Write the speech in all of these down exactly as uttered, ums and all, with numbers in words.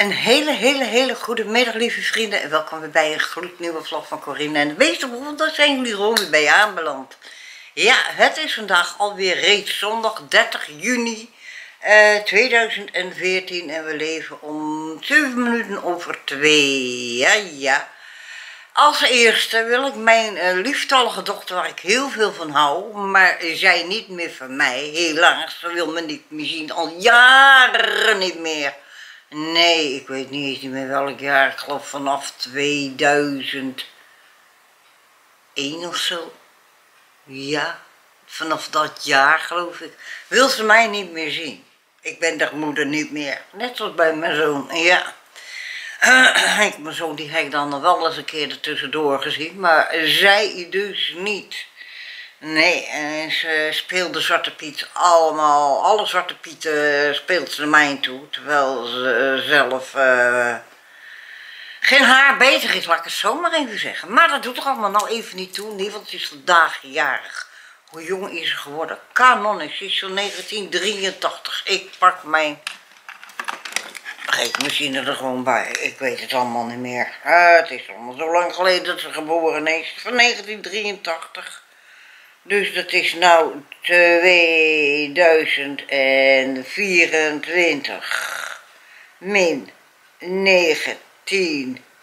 Een hele, hele, hele goede middag, lieve vrienden. En welkom weer bij een gloednieuwe vlog van Corinne en de Beestenboel. Daar zijn jullie gewoon weer bij je aanbeland. Ja, het is vandaag alweer reeds zondag dertig juni uh, tweeduizend veertien. En we leven om zeven minuten over twee. Ja, ja. Als eerste wil ik mijn uh, lieftallige dochter, waar ik heel veel van hou, maar zij niet meer van mij, helaas. Ze wil me niet meer zien, al jaren niet meer. Nee, ik weet niet eens meer welk jaar, ik geloof vanaf tweeduizend één of zo. Ja, vanaf dat jaar geloof ik. Wil ze mij niet meer zien. Ik ben de moeder niet meer. Net zoals bij mijn zoon, ja. Uh, mijn zoon die heb ik dan nog wel eens een keer ertussendoor gezien, maar zij dus niet. Nee, en ze speelde Zwarte Piet allemaal, alle Zwarte Pieten speelt ze naar mij toe, terwijl ze zelf uh, geen haar beter is, laat ik het zo maar even zeggen. Maar dat doet er allemaal nou even niet toe, nee, want ze is vandaag jarig. Hoe jong is ze geworden? Kanon is, ze is van negentien drieëntachtig. Ik pak mijn rekenmachine er gewoon bij, ik weet het allemaal niet meer. Uh, het is allemaal zo lang geleden dat ze geboren is, van negentien drieëntachtig. Dus dat is nou tweeduizend vierentwintig min negentien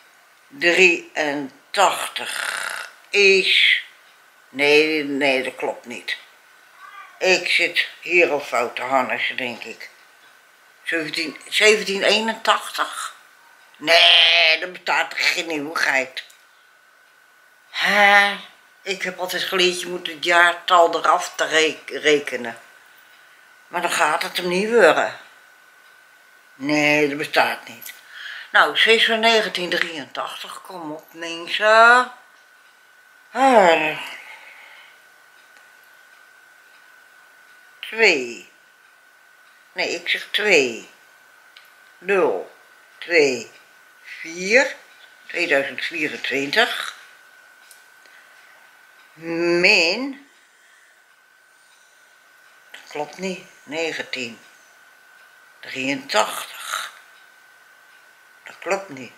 drieëntachtig is... Nee, nee, dat klopt niet. Ik zit hier op foute harnessen, denk ik. zeventien eenentachtig? Nee, dat bestaat geen nieuwigheid. Hè? Ik heb altijd geleerd, je moet het jaartal eraf te rekenen. Maar dan gaat het hem niet worden. Nee, dat bestaat niet. Nou, ze is van negentien drieëntachtig, kom op mensen. Ah. Twee. Nee, ik zeg twee. Nul. Twee. Vier. tweeduizend vierentwintig. Min, dat klopt niet, negentien drieëntachtig, dat klopt niet.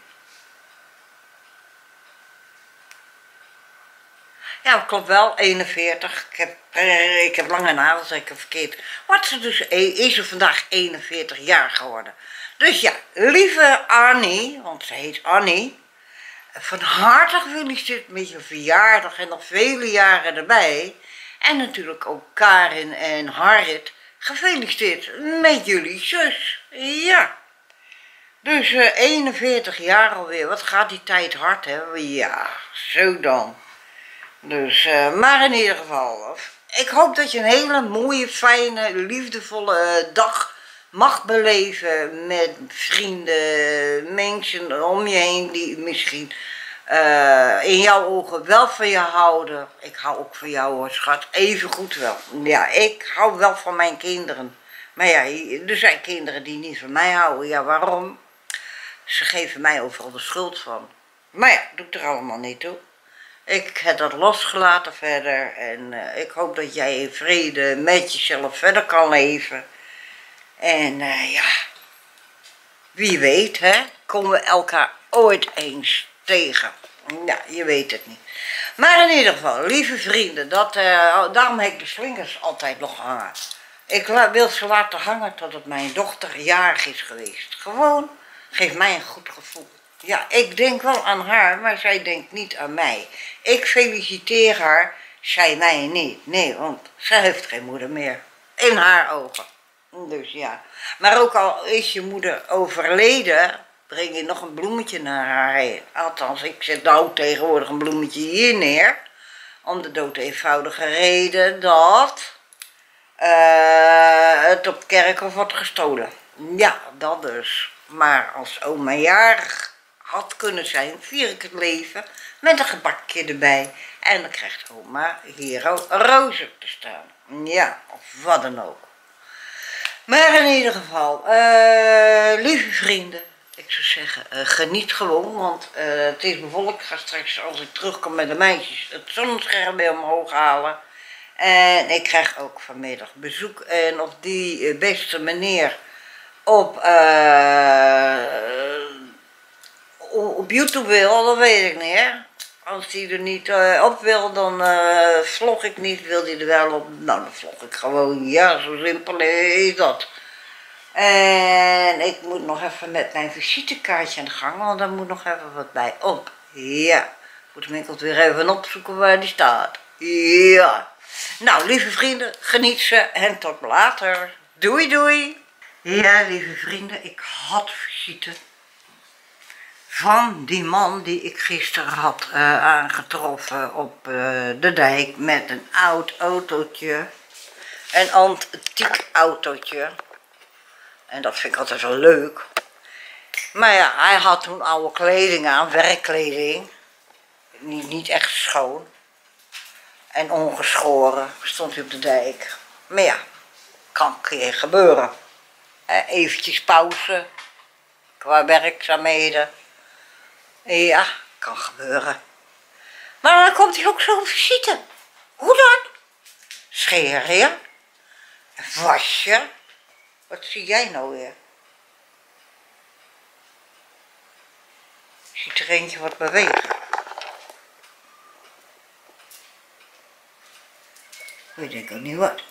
Ja, dat klopt wel, eenenveertig, ik heb, eh, ik heb lange nagels, ik heb verkeerd. Wat ze dus, is ze vandaag eenenveertig jaar geworden. Dus ja, lieve Annie, want ze heet Annie. Van harte gefeliciteerd met je verjaardag en nog vele jaren erbij. En natuurlijk ook Karin en Harrit. Gefeliciteerd met jullie zus. Ja. Dus uh, eenenveertig jaar alweer. Wat gaat die tijd hard, hè? Ja, zo dan. Dus, uh, maar in ieder geval. Ik hoop dat je een hele mooie, fijne, liefdevolle uh, dag mag beleven met vrienden, mensen om je heen die misschien uh, in jouw ogen wel van je houden. Ik hou ook van jou hoor, schat, even goed wel. Ja, ik hou wel van mijn kinderen. Maar ja, er zijn kinderen die niet van mij houden. Ja, waarom? Ze geven mij overal de schuld van. Maar ja, doet er allemaal niet toe. Ik heb dat losgelaten verder en uh, ik hoop dat jij in vrede met jezelf verder kan leven. En uh, ja, wie weet, hè, komen we elkaar ooit eens tegen. Ja, je weet het niet. Maar in ieder geval, lieve vrienden, dat, uh, daarom heb ik de slingers altijd nog hangen. Ik wil ze laten hangen totdat mijn dochter jarig is geweest. Gewoon, geeft mij een goed gevoel. Ja, ik denk wel aan haar, maar zij denkt niet aan mij. Ik feliciteer haar, zij mij niet. Nee, want zij heeft geen moeder meer. In haar ogen. Dus ja, maar ook al is je moeder overleden, breng je nog een bloemetje naar haar heen. Althans, ik zet nou tegenwoordig een bloemetje hier neer. Om de dood eenvoudige reden dat uh, het op kerkhof wordt gestolen. Ja, dat dus. Maar als oma jarig had kunnen zijn, vier ik het leven met een gebakje erbij. En dan krijgt oma hier ook rozen te staan. Ja, of wat dan ook. Maar in ieder geval, uh, lieve vrienden, ik zou zeggen, uh, geniet gewoon, want uh, het is bevolkt. Ik ga straks, als ik terugkom met de meisjes, het zonnescherm weer omhoog halen. En ik krijg ook vanmiddag bezoek. En of die uh, beste meneer op uh, op YouTube wil, dat weet ik niet, hè. Als die er niet uh, op wil, dan uh, vlog ik niet. Wil die er wel op, nou dan vlog ik gewoon. Ja, zo simpel is dat. En ik moet nog even met mijn visitekaartje aan de gang, want daar moet nog even wat bij op. Ja, moet ik winkel weer even opzoeken waar die staat. Ja. Nou, lieve vrienden, geniet ze en tot later. Doei doei. Ja, lieve vrienden, ik had visite van die man die ik gisteren had uh, aangetroffen op uh, de dijk met een oud autootje. Een antiek autootje. En dat vind ik altijd wel leuk. Maar ja, hij had toen oude kleding aan, werkkleding. Niet, niet echt schoon. En ongeschoren stond hij op de dijk. Maar ja, kan een keer gebeuren. Eventjes pauze. Qua werkzaamheden. Ja, kan gebeuren. Maar dan komt hij ook zo op visite. Hoe dan? Scheren je? Was je? Wat zie jij nou weer? Ziet er eentje wat bewegen? Weet ik ook niet wat.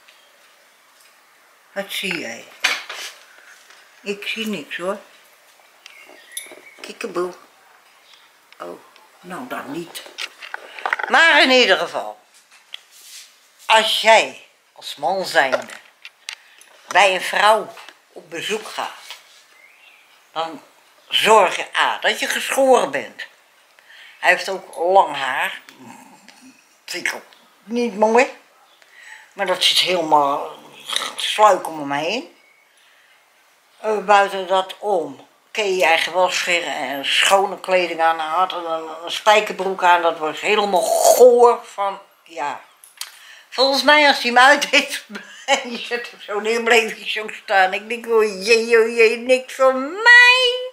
Wat zie jij? Ik zie niks hoor. Kiekeboe. Oh, nou dan niet. Maar in ieder geval. Als jij als man zijnde bij een vrouw op bezoek gaat, dan zorg je A, dat je geschoren bent. Hij heeft ook lang haar. Vind ik ook niet mooi. Maar dat zit helemaal sluik om hem heen. Uh, buiten dat om kun je je eigen wel scheren en schone kleding aan. Hij had een, een spijkerbroek aan, dat was helemaal goor van, ja. Volgens mij als hij hem uitdeed, en je zet hem zo neer, bleef hij zo staan. Ik denk, oh jee, oh jee, niks van mij.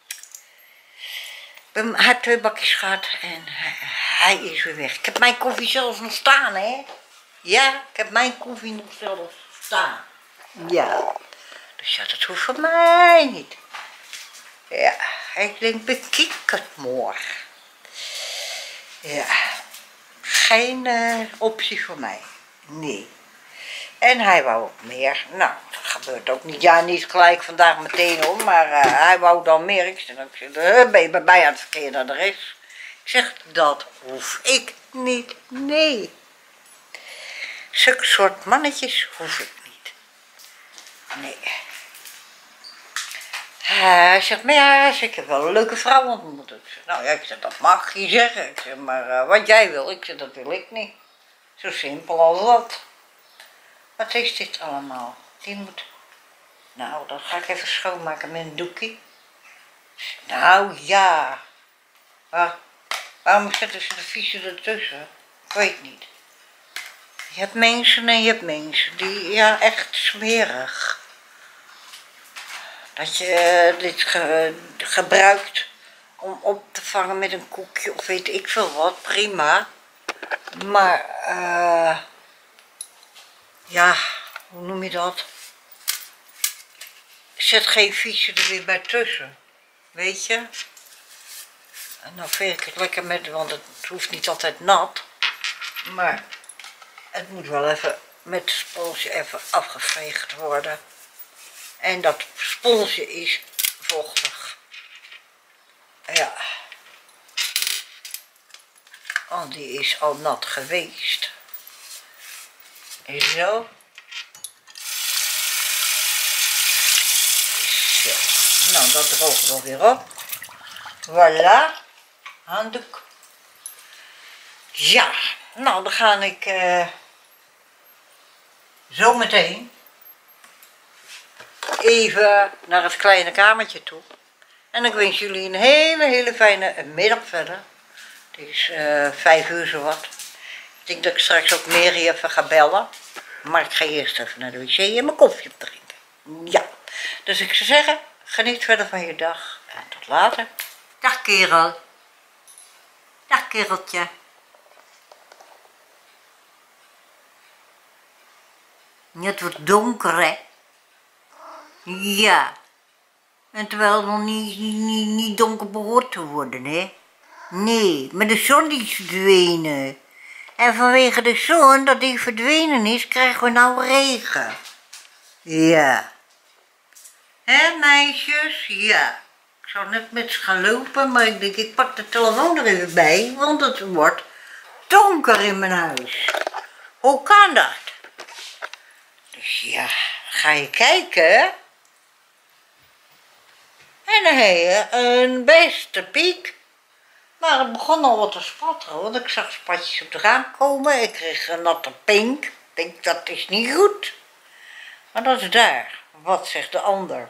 Hij heeft twee bakjes gehad en hij is weer weg. Ik heb mijn koffie zelfs nog staan, hè. Ja, ik heb mijn koffie nog zelfs staan. Ja. Dus ja, dat hoeft voor mij niet. Ja, ik denk, bekijk het morgen. Ja. Geen uh, optie voor mij. Nee. En hij wou ook meer. Nou, dat gebeurt ook niet. Ja, niet gelijk vandaag meteen om, maar uh, hij wou dan meer. Ik zeg, ik zeg uh, ben je bij mij aan het verkeerde adres? Ik zeg, dat hoef ik niet. Nee. Zulke soort mannetjes hoef ik niet. Nee. Hij zegt, maar ja, ik heb wel een leuke vrouw ontmoet. Ik zeg, nou ja, ik zeg, dat mag je zeggen. Ik zeg, maar uh, wat jij wil, ik zeg, dat wil ik niet. Zo simpel als dat. Wat is dit allemaal? Die moet... Nou, dan ga ik even schoonmaken met een doekje. Nou ja. Waar, waarom zetten ze de vieze ertussen? Ik weet niet. Je hebt mensen en je hebt mensen die, ja, echt smerig. Dat je uh, dit ge, gebruikt om op te vangen met een koekje of weet ik veel wat, prima. Maar, uh, ja, hoe noem je dat? Zet geen viesje er weer bij tussen, weet je? En dan veeg ik het lekker met, want het hoeft niet altijd nat. Maar het moet wel even met het sponsje even afgeveegd worden. En dat sponsje is vochtig. Ja. Oh, die is al nat geweest. Zo. Zo. Nou, dat droogt wel weer op. Voilà. Handdoek. Ja. Nou, dan ga ik uh, zo meteen even naar het kleine kamertje toe. En ik wens jullie een hele, hele fijne middag verder. Het is uh, vijf uur zowat. Ik denk dat ik straks ook Mary even ga bellen. Maar ik ga eerst even naar de wc en mijn koffie drinken. Ja. Dus ik zou zeggen, geniet verder van je dag. En tot later. Dag kerel. Dag kereltje. Het wordt donker, hè? Ja. En terwijl het nog niet, niet, niet, niet donker behoort te worden, hè? Nee, maar de zon die is verdwenen. En vanwege de zon, dat die verdwenen is, krijgen we nou regen. Ja. Hé, meisjes? Ja. Ik zou net met ze gaan lopen, maar ik denk, ik pak de telefoon er even bij, want het wordt donker in mijn huis. Hoe kan dat? Dus ja, ga je kijken. En dan heb je een beste piek. Maar het begon al wat te spatteren, want ik zag spatjes op het raam komen. Ik kreeg een natte pink. Ik denk, dat is niet goed. Maar dat is daar. Wat zegt de ander?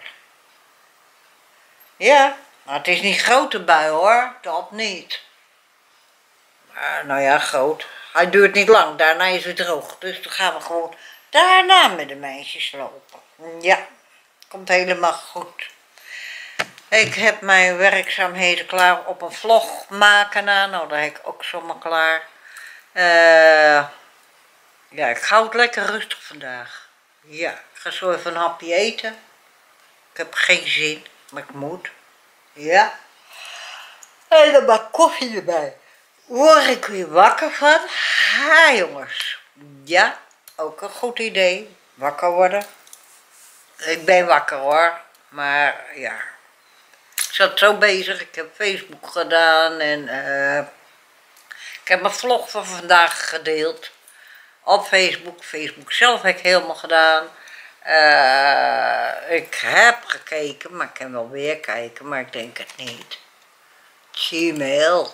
Ja, maar het is niet grote bui hoor, dat niet. Maar, nou ja, groot. Hij duurt niet lang, daarna is het droog. Dus dan gaan we gewoon daarna met de meisjes lopen. Ja, komt helemaal goed. Ik heb mijn werkzaamheden klaar op een vlog maken na. Nou, dat heb ik ook zomaar klaar. Uh, ja, ik hou het lekker rustig vandaag. Ja, ik ga zo even een hapje eten. Ik heb geen zin, maar ik moet. Ja. En dan bak koffie erbij. Word ik weer wakker van? Ha, jongens. Ja, ook een goed idee. Wakker worden. Ik ben wakker hoor. Maar ja. Ik zat zo bezig. Ik heb Facebook gedaan. En uh, ik heb mijn vlog van vandaag gedeeld. Op Facebook. Facebook zelf heb ik helemaal gedaan. Uh, ik heb gekeken. Maar ik kan wel weer kijken. Maar ik denk het niet. Gmail.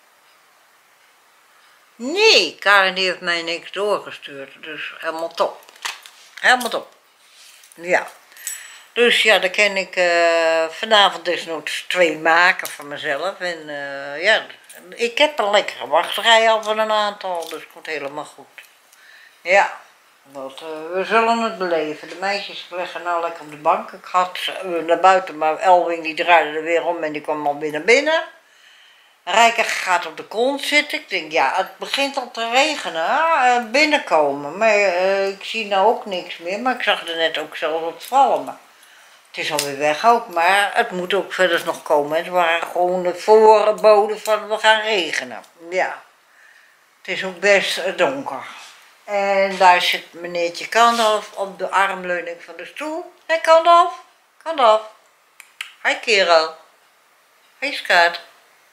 Nee, Karin die heeft mij niks doorgestuurd. Dus helemaal top. Helemaal top. Ja. Dus ja, dan kan ik uh, vanavond desnoods twee maken van mezelf. En uh, ja, ik heb een lekkere wachtrij al van een aantal. Dus het komt helemaal goed. Ja, dat, uh, we zullen het beleven. De meisjes liggen nou lekker op de bank. Ik had uh, naar buiten, maar Elwing die draaide er weer om en die kwam al binnen binnen. Rijker gaat op de grond zitten. Ik denk, ja, het begint al te regenen. Uh, binnenkomen. Maar uh, ik zie nou ook niks meer. Maar ik zag er net ook zelfs op vallen. Maar het is alweer weg ook. Maar het moet ook verder nog komen. Het waren gewoon de voorboden van we gaan regenen. Ja. Het is ook best uh, donker. En daar zit meneertje Kandalf op de armleuning van de stoel. Hé hey, Kandalf. Kandalf. Hé kerel. Hé skaat.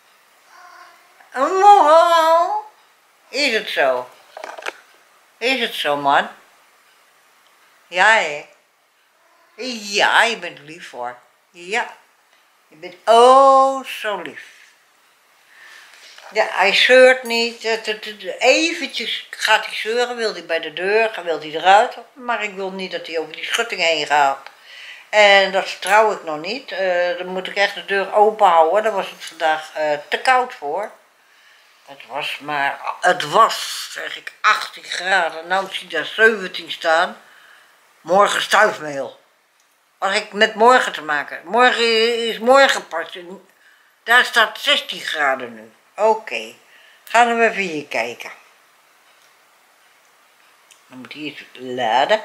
Oh, is het zo? Is het zo, man? Ja, hè? Ja, je bent lief hoor. Ja, je bent oh zo lief. Ja, hij zeurt niet. Eventjes gaat hij zeuren, wil hij bij de deur, wil hij eruit. Maar ik wil niet dat hij over die schutting heen gaat. En dat vertrouw ik nog niet. Uh, dan moet ik echt de deur open houden. Daar was het vandaag uh, te koud voor. Het was maar, het was, zeg ik, achttien graden. Nou zie ik daar zeventien staan. Morgen stuifmeel. Wat heb ik met morgen te maken? Morgen is morgen pas. Daar staat zestien graden nu. Oké. Okay. Gaan we even hier kijken. Dan moet hij eens laden.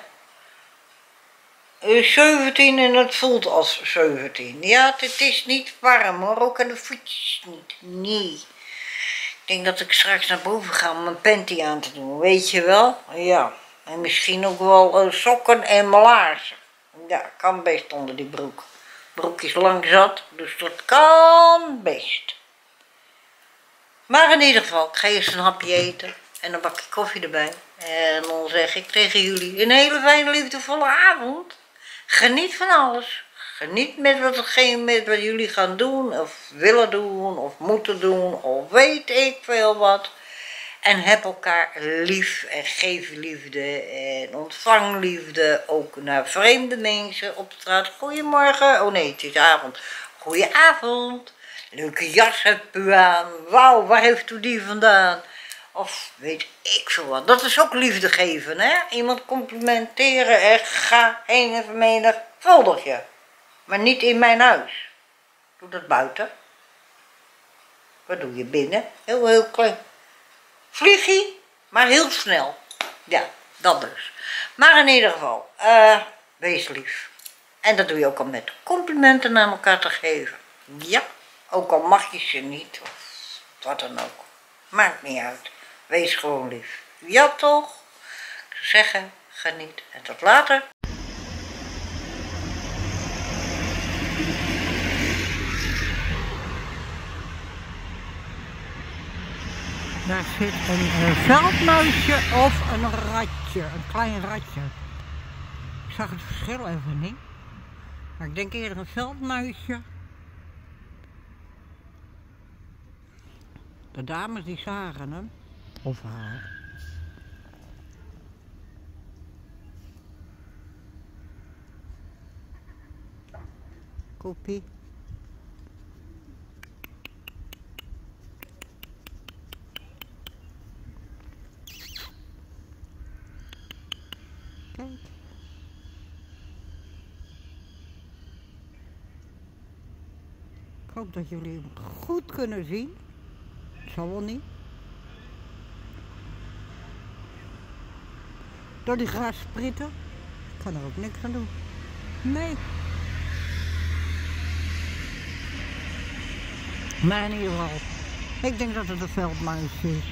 Uh, zeventien en het voelt als zeventien. Ja, het is niet warm hoor. Ook aan de voetjes niet. Nee. Ik denk dat ik straks naar boven ga om mijn panty aan te doen, weet je wel? Ja, en misschien ook wel uh, sokken en mijn laarzen. Ja, kan best onder die broek. Broek is lang zat, dus dat kan best. Maar in ieder geval, ik ga eerst een hapje eten en dan bak ik koffie erbij. En dan zeg ik tegen jullie een hele fijne liefdevolle avond. Geniet van alles. Geniet met wat, met wat jullie gaan doen, of willen doen, of moeten doen, of weet ik veel wat. En heb elkaar lief en geef liefde en ontvang liefde, ook naar vreemde mensen op straat. Goedemorgen, oh nee, het is avond. Goedenavond, leuke jas hebt u aan, wauw, waar heeft u die vandaan? Of weet ik veel wat, dat is ook liefde geven, hè. Iemand complimenteren en ga heen en vermenigvuldig je. Maar niet in mijn huis. Doe dat buiten. Wat doe je binnen? Heel, heel klein. Vliegie, maar heel snel. Ja, dat dus. Maar in ieder geval, uh, wees lief. En dat doe je ook al met complimenten aan elkaar te geven. Ja, ook al mag je ze niet, of wat dan ook. Maakt niet uit. Wees gewoon lief. Ja toch? Ik zou zeggen, geniet en tot later. Daar zit een, een veldmuisje of een ratje, een klein ratje. Ik zag het verschil even niet. Maar ik denk eerder een veldmuisje. De dames die zagen hem. Of haar. Koppie. Kijk. Ik hoop dat jullie hem goed kunnen zien. Het zal wel niet. Door die gras spritten. Ik kan er ook niks aan doen. Nee. Maar in ieder geval. Ik denk dat het een veldmuis is.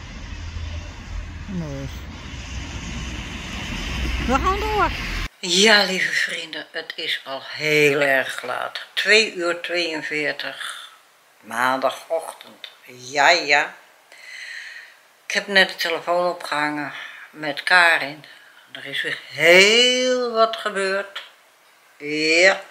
Nee. We gaan door. Ja, lieve vrienden, het is al heel erg laat. twee uur tweeënveertig. Maandagochtend. Ja, ja. Ik heb net de telefoon opgehangen met Karin. Er is weer heel wat gebeurd. Ja.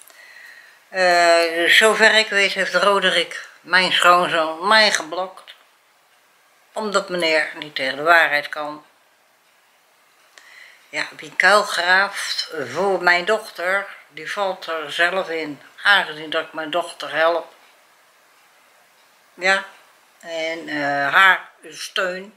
Uh, zover ik weet heeft Roderick, mijn schoonzoon, mij geblokt. Omdat meneer niet tegen de waarheid kan. Ja, wie kuil graaft voor mijn dochter, die valt er zelf in. Aangezien dat ik mijn dochter help. Ja. En uh, haar steun.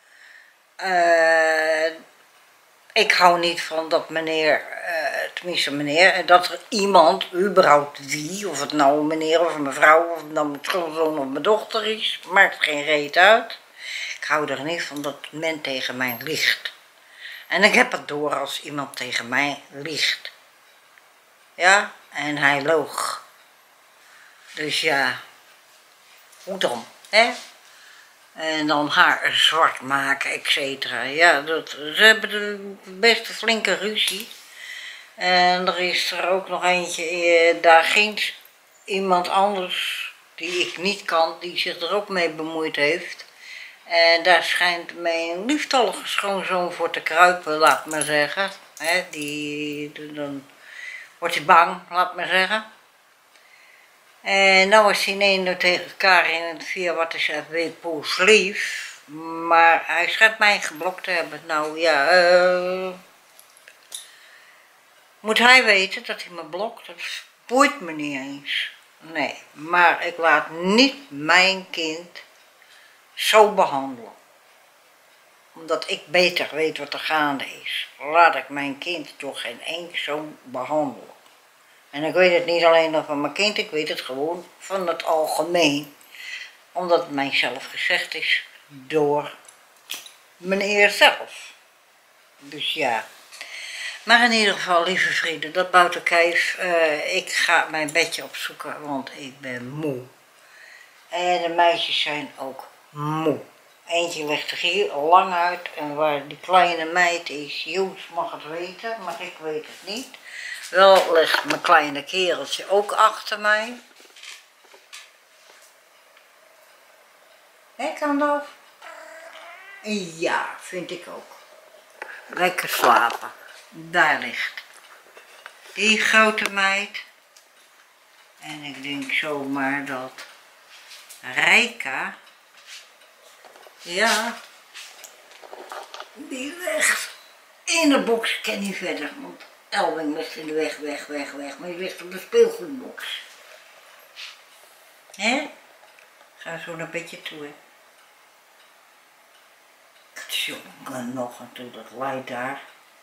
Uh, ik hou niet van dat meneer, uh, tenminste meneer, dat er iemand, überhaupt wie, of het nou een meneer of een mevrouw, of het nou mijn schoonzoon of mijn dochter is, maakt geen reet uit. Ik hou er niet van dat men tegen mij liegt. En ik heb het door als iemand tegen mij liegt. Ja, en hij loog. Dus ja, hoe dan, hè? En dan haar zwart maken, et cetera. Ja, dat, ze hebben de best een flinke ruzie. En er is er ook nog eentje, eh, daar ging iemand anders, die ik niet kan, die zich er ook mee bemoeid heeft. En daar schijnt mijn lieftallige schoonzoon voor te kruipen, laat maar zeggen. He, die, dan wordt hij bang, laat maar zeggen. En nou was hij ineens tegen Karin en via wat is F W Poels lief. Maar hij schijnt mij geblokt te hebben. Nou ja, uh, moet hij weten dat hij me blokt? Dat boeit me niet eens. Nee, maar ik laat niet mijn kind zo behandelen. Omdat ik beter weet wat er gaande is. Laat ik mijn kind toch geen eens zo behandelen. En ik weet het niet alleen nog van mijn kind, ik weet het gewoon van het algemeen. Omdat het mij zelf gezegd is door meneer zelf. Dus ja. Maar in ieder geval, lieve vrienden, dat buitenkijf. Uh, ik ga mijn bedje opzoeken, want ik ben moe. En de meisjes zijn ook moe. Eentje ligt er hier lang uit en waar die kleine meid is, Joos mag het weten, maar ik weet het niet. Wel ligt mijn kleine kereltje ook achter mij. Hé, kan dat? Ja, vind ik ook. Lekker slapen. Daar ligt die grote meid. En ik denk zomaar dat Rijka, ja, die ligt in de box. Ik kan niet verder, want Elwing ligt in de weg, weg, weg, weg. Maar die ligt op de speelgoedbox. Hè? Ga zo naar bedje toe, hè. Jongen, nog en toe, dat leidt daar.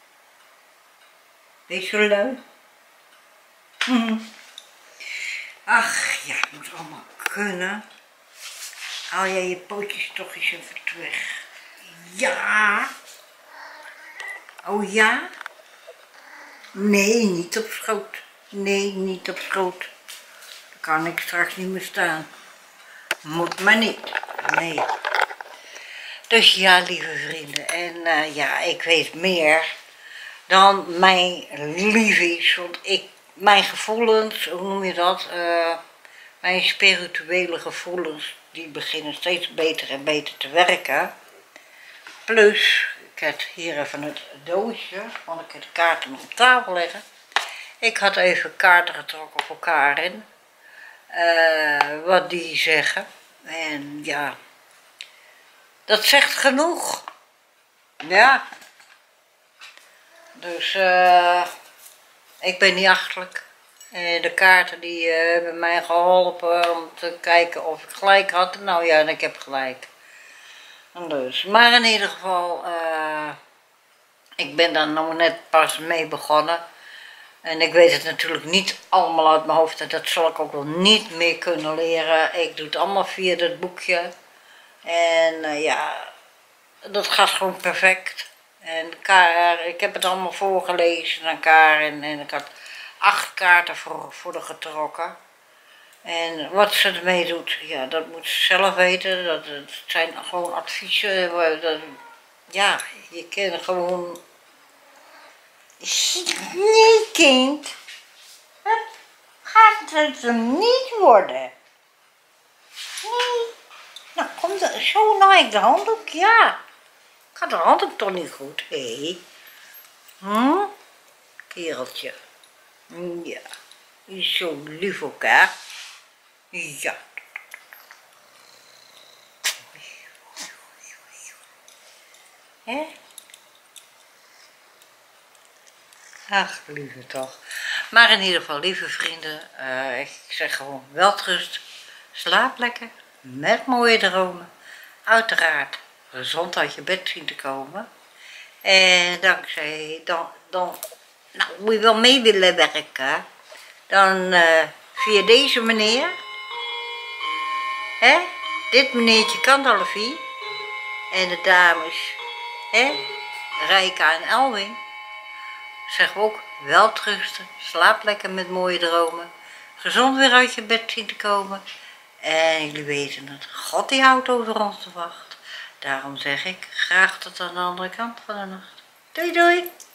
Wees zo lui. Hm. Ach ja, het moet allemaal kunnen. Haal jij je pootjes toch eens even terug. Ja. Oh ja? Nee, niet op schoot. Nee, niet op schoot. Dan kan ik straks niet meer staan. Moet maar niet. Nee. Dus ja, lieve vrienden. En uh, ja, ik weet meer dan mijn liefies. Want ik, mijn gevoelens, hoe noem je dat? Uh, mijn spirituele gevoelens, die beginnen steeds beter en beter te werken. Plus, ik heb hier even het doosje, want ik heb de kaarten nog op tafel leggen. Ik had even kaarten getrokken op elkaar in. Uh, wat die zeggen. En ja, dat zegt genoeg. Ja. Dus uh, ik ben niet achterlijk. En de kaarten die uh, hebben mij geholpen om te kijken of ik gelijk had. Nou ja, en ik heb gelijk. Dus, maar in ieder geval, uh, ik ben daar nog net pas mee begonnen. En ik weet het natuurlijk niet allemaal uit mijn hoofd en dat zal ik ook wel niet meer kunnen leren. Ik doe het allemaal via dat boekje. En uh, ja, dat gaat gewoon perfect. En Karen, ik heb het allemaal voorgelezen aan Karen en ik had acht kaarten voor, voor de getrokken. En wat ze ermee doet, ja, dat moet ze zelf weten. Dat, het zijn gewoon adviezen. Dat, ja, je kan gewoon... Nee, kind. Dat gaat het hem niet worden. Nee. Nou, komt er zo naar ik de handdoek, ja. Gaat de handdoek toch niet goed, hé? Hey. Hm? Kereltje. Ja. Je is zo lief ook, hè? Ja. Hè? Ach, lieve toch. Maar in ieder geval, lieve vrienden, uh, ik zeg gewoon welterust. Slaap lekker, met mooie dromen. Uiteraard gezond uit je bed zien te komen. En dankzij, dan, dan nou, moet je wel mee willen werken. Dan uh, via deze meneer. Hè? Dit meneertje Kandalfie. En de dames, hè? Rijka en Elwing. Zeggen we ook welterusten. Slaap lekker met mooie dromen. Gezond weer uit je bed zien te komen. En jullie weten het, God die houdt over ons te wachten. Daarom zeg ik graag tot aan de andere kant van de nacht. Doei doei!